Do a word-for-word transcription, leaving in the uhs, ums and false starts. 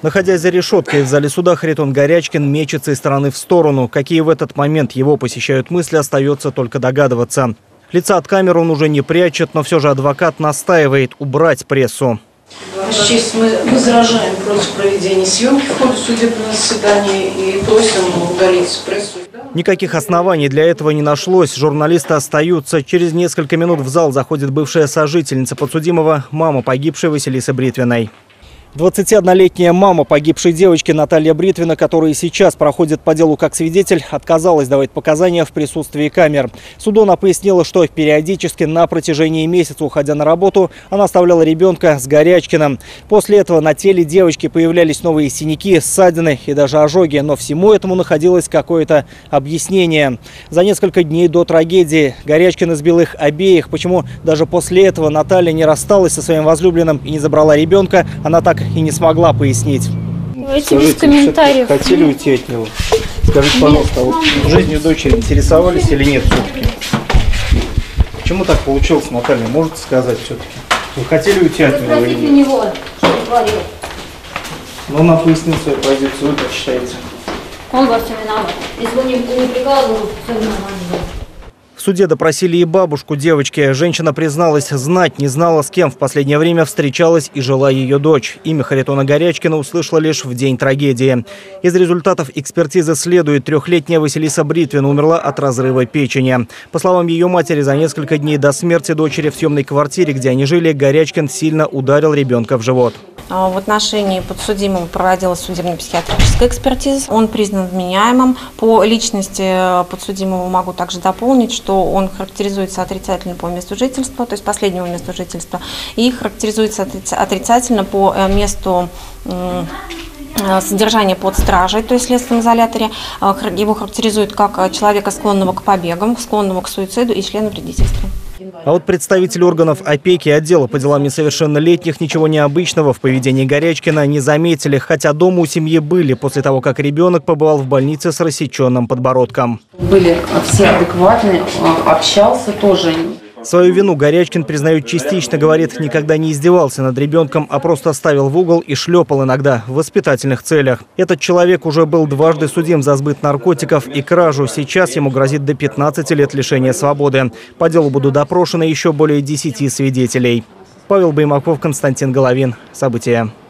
Находясь за решеткой в зале суда, Харитон Горячкин мечется из стороны в сторону. Какие в этот момент его посещают мысли, остается только догадываться. Лица от камеры он уже не прячет, но все же адвокат настаивает убрать прессу. Ваша честь, мы возражаем против проведения съемки в ходе судебного заседания и просим удалить прессу. Никаких оснований для этого не нашлось. Журналисты остаются. Через несколько минут в зал заходит бывшая сожительница подсудимого, мама погибшей Василисы Бритвиной. двадцатиоднолетняя мама погибшей девочки Наталья Бритвина, которая сейчас проходит по делу как свидетель, отказалась давать показания в присутствии камер. Суду она пояснила, что периодически на протяжении месяца, уходя на работу, она оставляла ребенка с Горячкиным. После этого на теле девочки появлялись новые синяки, ссадины и даже ожоги. Но всему этому находилось какое-то объяснение. За несколько дней до трагедии Горячкин избил их обеих. Почему даже после этого Наталья не рассталась со своим возлюбленным и не забрала ребенка, она так и не смогла пояснить. Давайте без комментариев. Хотели уйти от него? Скажите, пожалуйста, а вот жизнью дочери интересовались или нет все-таки? Почему так получилось, Наталья? Можете сказать все-таки? Вы хотели уйти от него? Спросите у него, что он творил. Но он пояснил свою позицию, вы как считаете? Он во всем виноват. Если бы не, не приказывал, все нормально было. В суде допросили и бабушку девочки. Женщина призналась, знать не знала, с кем в последнее время встречалась и жила ее дочь. Имя Харитона Горячкина услышала лишь в день трагедии. Из результатов экспертизы следует, трехлетняя Василиса Бритвина умерла от разрыва печени. По словам ее матери, за несколько дней до смерти дочери в съемной квартире, где они жили, Горячкин сильно ударил ребенка в живот. В отношении подсудимого проводилась судебно-психиатрическая экспертиза. Он признан вменяемым. По личности подсудимого могу также дополнить, что он характеризуется отрицательно по месту жительства, то есть последнему месту жительства, и характеризуется отрицательно по месту содержания под стражей, то есть в следственном изоляторе. Его характеризуют как человека, склонного к побегам, склонного к суициду и члена вредительства. А вот представители органов опеки и отдела по делам несовершеннолетних ничего необычного в поведении Горячкина не заметили, хотя дома у семьи были после того, как ребенок побывал в больнице с рассеченным подбородком. Были все адекватные, общался тоже. Свою вину Горячкин признает частично, говорит, никогда не издевался над ребенком, а просто ставил в угол и шлепал иногда в воспитательных целях. Этот человек уже был дважды судим за сбыт наркотиков и кражу. Сейчас ему грозит до пятнадцати лет лишения свободы. По делу будут допрошены еще более десяти свидетелей. Павел Баймаков, Константин Головин. События.